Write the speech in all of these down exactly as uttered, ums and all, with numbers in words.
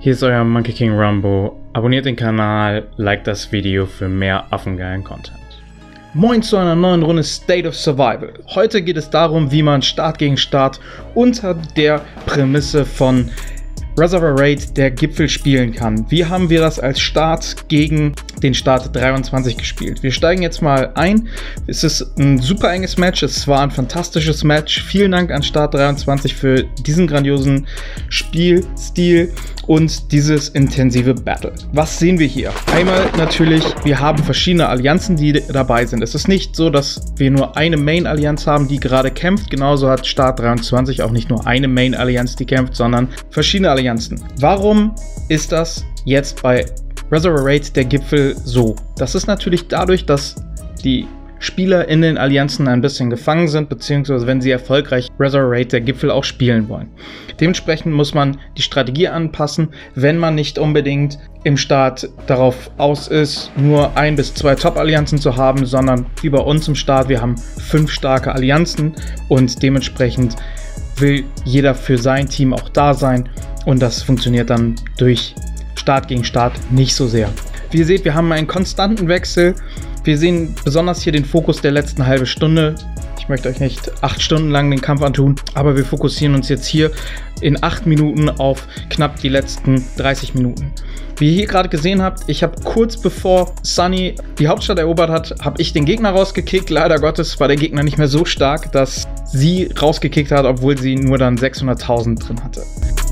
Hier ist euer Monkey King Rambo. Abonniert den Kanal, liked das Video für mehr affengeilen Content. Moin zu einer neuen Runde State of Survival. Heute geht es darum, wie man Start gegen Start unter der Prämisse von Reservoir Raid der Gipfel spielen kann. Wie haben wir das als Start gegen den Start dreiundzwanzig gespielt? Wir steigen jetzt mal ein. Es ist ein super enges Match. Es war ein fantastisches Match. Vielen Dank an Start dreiundzwanzig für diesen grandiosen Spielstil und dieses intensive Battle. Was sehen wir hier? Einmal natürlich, wir haben verschiedene Allianzen, die dabei sind. Es ist nicht so, dass wir nur eine Main-Allianz haben, die gerade kämpft. Genauso hat Start dreiundzwanzig auch nicht nur eine Main-Allianz, die kämpft, sondern verschiedene Allianzen. Warum ist das jetzt bei Reservoir Raid der Gipfel so? Das ist natürlich dadurch, dass die Spieler in den Allianzen ein bisschen gefangen sind, beziehungsweise wenn sie erfolgreich Reservoir Raid der Gipfel auch spielen wollen. Dementsprechend muss man die Strategie anpassen, wenn man nicht unbedingt im Start darauf aus ist, nur ein bis zwei Top-Allianzen zu haben, sondern wie bei uns im Start, wir haben fünf starke Allianzen und dementsprechend will jeder für sein Team auch da sein und das funktioniert dann durch Start gegen Start nicht so sehr. Wie ihr seht, wir haben einen konstanten Wechsel. Wir sehen besonders hier den Fokus der letzten halbe Stunde. Ich möchte euch nicht acht Stunden lang den Kampf antun, aber wir fokussieren uns jetzt hier in acht Minuten auf knapp die letzten dreißig Minuten. Wie ihr hier gerade gesehen habt, ich habe kurz bevor Sunny die Hauptstadt erobert hat, habe ich den Gegner rausgekickt. Leider Gottes war der Gegner nicht mehr so stark, dass sie rausgekickt hat, obwohl sie nur dann sechshunderttausend drin hatte.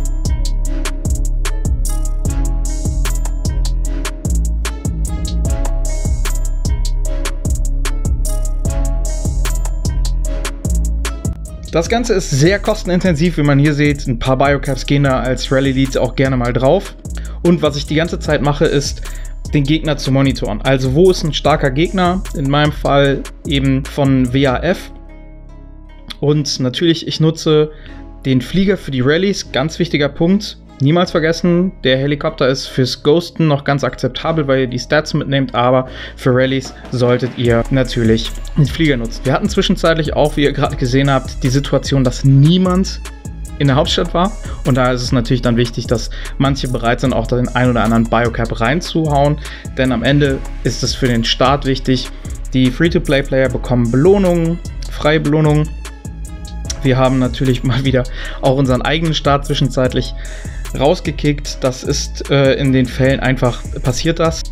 Das Ganze ist sehr kostenintensiv, wie man hier sieht. Ein paar Biocaps gehen da als Rally Lead auch gerne mal drauf. Und was ich die ganze Zeit mache, ist, den Gegner zu monitoren. Also wo ist ein starker Gegner? In meinem Fall eben von W A F. Und natürlich, ich nutze den Flieger für die Rallyes. Ganz wichtiger Punkt. Niemals vergessen, der Helikopter ist fürs Ghosten noch ganz akzeptabel, weil ihr die Stats mitnehmt, aber für Rallyes solltet ihr natürlich den Flieger nutzen. Wir hatten zwischenzeitlich auch, wie ihr gerade gesehen habt, die Situation, dass niemand in der Hauptstadt war und da ist es natürlich dann wichtig, dass manche bereit sind, auch den ein oder anderen Biocap reinzuhauen, denn am Ende ist es für den Start wichtig. Die Free-to-Play-Player bekommen Belohnungen, freie Belohnungen. Wir haben natürlich mal wieder auch unseren eigenen Start zwischenzeitlich rausgekickt. Das ist äh, in den Fällen einfach passiert das.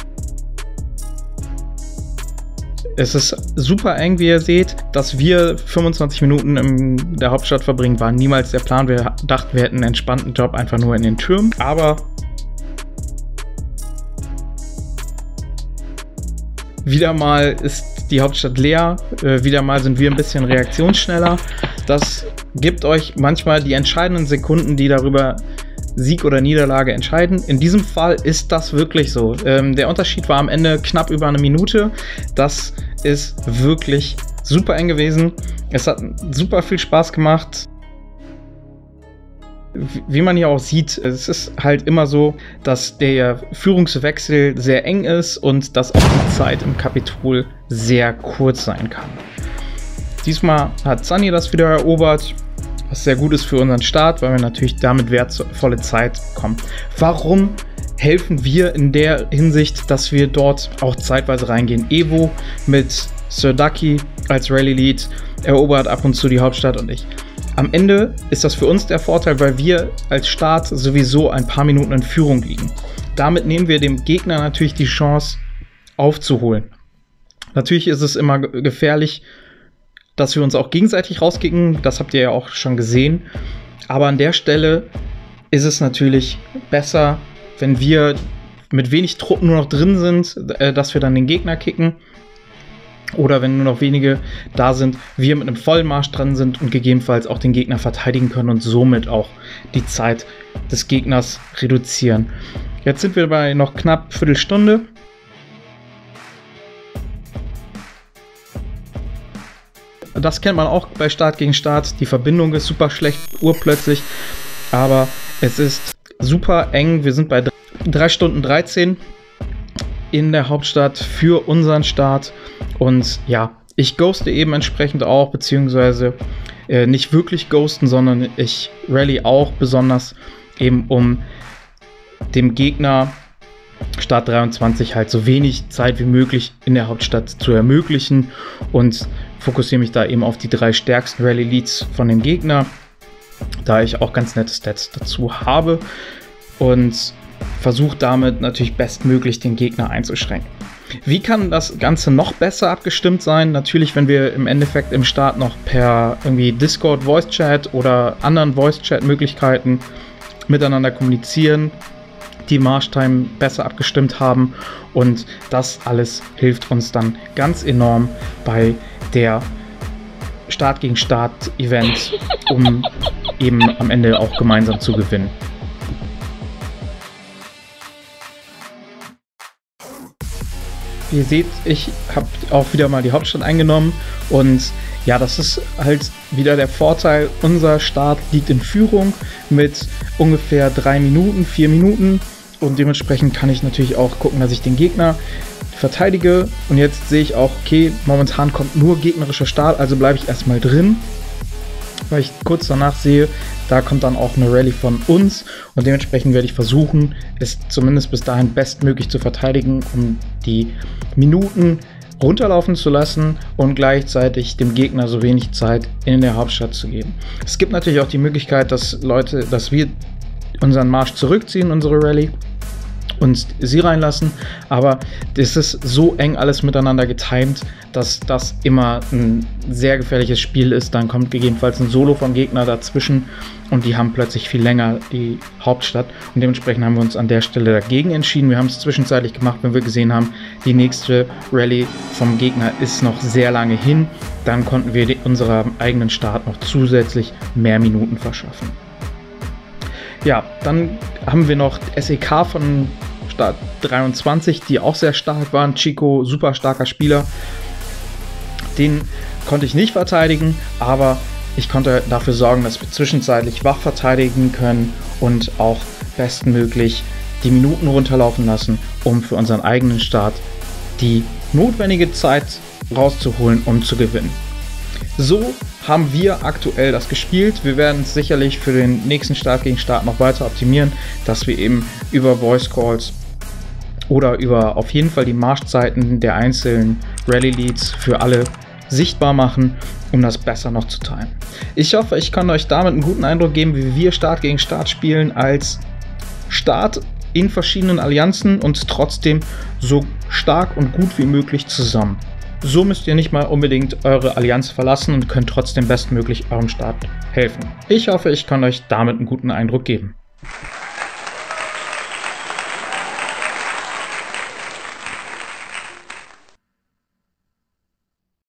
Es ist super eng, wie ihr seht. Dass wir fünfundzwanzig Minuten in der Hauptstadt verbringen, war niemals der Plan. Wir dachten, wir hätten einen entspannten Job einfach nur in den Türmen. Aber wieder mal ist die Hauptstadt leer. Äh, wieder mal sind wir ein bisschen reaktionsschneller. Das gibt euch manchmal die entscheidenden Sekunden, die darüber Sieg oder Niederlage entscheiden. In diesem Fall ist das wirklich so. Ähm, der Unterschied war am Ende knapp über eine Minute. Das ist wirklich super eng gewesen. Es hat super viel Spaß gemacht. Wie man hier auch sieht, es ist halt immer so, dass der Führungswechsel sehr eng ist und dass auch die Zeit im Kapitol sehr kurz sein kann. Diesmal hat Sunny das wieder erobert, was sehr gut ist für unseren Start, weil wir natürlich damit wertvolle Zeit bekommen. Warum helfen wir in der Hinsicht, dass wir dort auch zeitweise reingehen? Evo mit Sir Ducky als Rally Lead erobert ab und zu die Hauptstadt und ich. Am Ende ist das für uns der Vorteil, weil wir als Start sowieso ein paar Minuten in Führung liegen. Damit nehmen wir dem Gegner natürlich die Chance aufzuholen. Natürlich ist es immer gefährlich, dass wir uns auch gegenseitig rauskicken, das habt ihr ja auch schon gesehen. Aber an der Stelle ist es natürlich besser, wenn wir mit wenig Truppen nur noch drin sind, dass wir dann den Gegner kicken. Oder wenn nur noch wenige da sind, wir mit einem Vollmarsch dran sind und gegebenenfalls auch den Gegner verteidigen können und somit auch die Zeit des Gegners reduzieren. Jetzt sind wir bei noch knapp Viertelstunde. Das kennt man auch bei Start gegen Start. Die Verbindung ist super schlecht, urplötzlich. Aber es ist super eng. Wir sind bei drei Stunden dreizehn in der Hauptstadt für unseren Start. Und ja, ich ghoste eben entsprechend auch, beziehungsweise äh, nicht wirklich ghosten, sondern ich rally auch besonders eben, um dem Gegner Start dreiundzwanzig halt so wenig Zeit wie möglich in der Hauptstadt zu ermöglichen und fokussiere mich da eben auf die drei stärksten Rally Leads von dem Gegner, da ich auch ganz nette Stats dazu habe und versuche damit natürlich bestmöglich den Gegner einzuschränken. Wie kann das Ganze noch besser abgestimmt sein? Natürlich, wenn wir im Endeffekt im Start noch per irgendwie Discord Voice Chat oder anderen Voice Chat Möglichkeiten miteinander kommunizieren, die Marchtime besser abgestimmt haben, und das alles hilft uns dann ganz enorm bei der Start gegen Start Event, um eben am Ende auch gemeinsam zu gewinnen. Ihr seht, ich habe auch wieder mal die Hauptstadt eingenommen, und ja, das ist halt wieder der Vorteil. Unser Start liegt in Führung mit ungefähr drei Minuten, vier Minuten, und dementsprechend kann ich natürlich auch gucken, dass ich den Gegner verteidige. Und jetzt sehe ich auch, okay, momentan kommt nur gegnerischer Start, also bleibe ich erstmal drin, weil ich kurz danach sehe, da kommt dann auch eine Rallye von uns, und dementsprechend werde ich versuchen, es zumindest bis dahin bestmöglich zu verteidigen, um die Minuten runterlaufen zu lassen und gleichzeitig dem Gegner so wenig Zeit in der Hauptstadt zu geben. Es gibt natürlich auch die Möglichkeit, dass Leute, dass wir unseren Marsch zurückziehen, unsere Rallye, und sie reinlassen, aber das ist so eng alles miteinander getimt, dass das immer ein sehr gefährliches Spiel ist. Dann kommt gegebenenfalls ein Solo vom Gegner dazwischen und die haben plötzlich viel länger die Hauptstadt, und dementsprechend haben wir uns an der Stelle dagegen entschieden. Wir haben es zwischenzeitlich gemacht, wenn wir gesehen haben, die nächste Rallye vom Gegner ist noch sehr lange hin, dann konnten wir unserem eigenen Start noch zusätzlich mehr Minuten verschaffen. Ja, dann haben wir noch S E K von Start dreiundzwanzig, die auch sehr stark waren. Chico, super starker Spieler. Den konnte ich nicht verteidigen, aber ich konnte dafür sorgen, dass wir zwischenzeitlich wach verteidigen können und auch bestmöglich die Minuten runterlaufen lassen, um für unseren eigenen Start die notwendige Zeit rauszuholen, um zu gewinnen. So haben wir aktuell das gespielt. Wir werden es sicherlich für den nächsten Start gegen Start noch weiter optimieren, dass wir eben über Voice Calls oder über auf jeden Fall die Marschzeiten der einzelnen Rally Leads für alle sichtbar machen, um das besser noch zu teilen. Ich hoffe, ich kann euch damit einen guten Eindruck geben, wie wir Start gegen Start spielen, als Start in verschiedenen Allianzen und trotzdem so stark und gut wie möglich zusammen. So müsst ihr nicht mal unbedingt eure Allianz verlassen und könnt trotzdem bestmöglich eurem Start helfen. Ich hoffe, ich kann euch damit einen guten Eindruck geben.